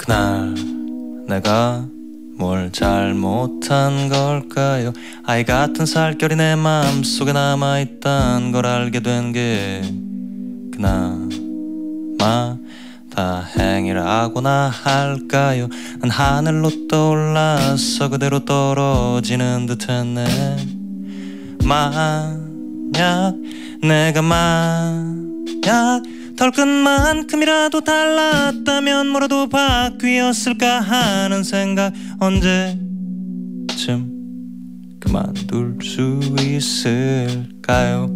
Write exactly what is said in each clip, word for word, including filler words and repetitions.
그날 내가 뭘 잘못한 걸까요? 아이 같은 살결이 내 맘속에 남아있단 걸 알게 된 게 그나마 다행이라고나 할까요? 난 하늘로 떠올라서 그대로 떨어지는 듯했네. 만약 내가 만약 털끝만큼이라도 달랐다면 뭐라도 바뀌었을까 하는 생각 언제쯤 그만둘 수 있을까요?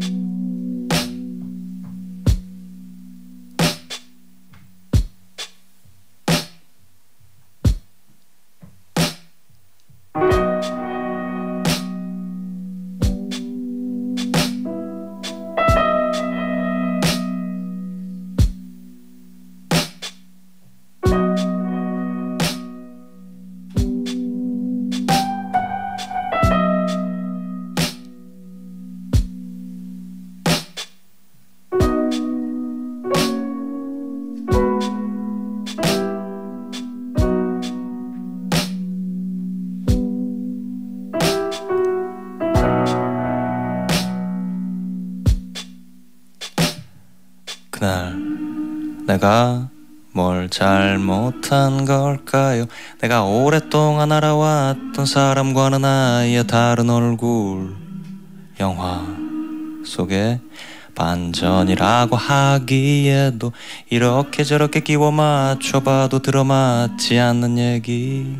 그날 내가 뭘 잘못한 걸까요? 내가 오랫동안 알아왔던 사람과는 아예 다른 얼굴, 영화 속에 반전이라고 하기에도 이렇게 저렇게 끼워 맞춰봐도 들어맞지 않는 얘기.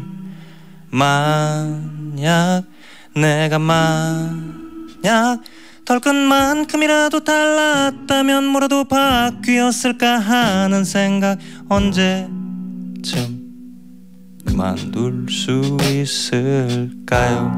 만약 내가 만약 털끝만큼이라도 달랐다면 뭐라도 바뀌었을까 하는 생각 언제쯤 그만둘 수 있을까요?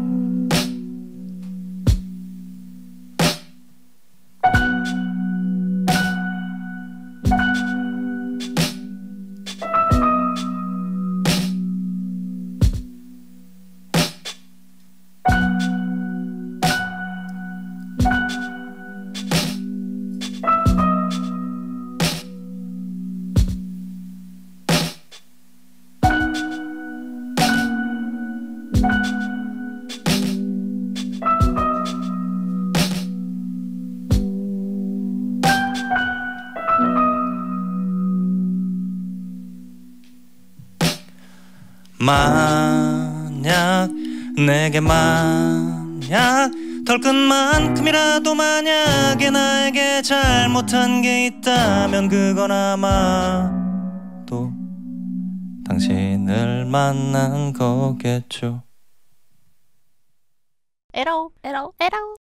만약 내게 만약 털끝만큼이라도 만약에 나에게 잘못한 게 있다면 그건 아마도 당신을 만난 거겠죠. 에러 에러 에러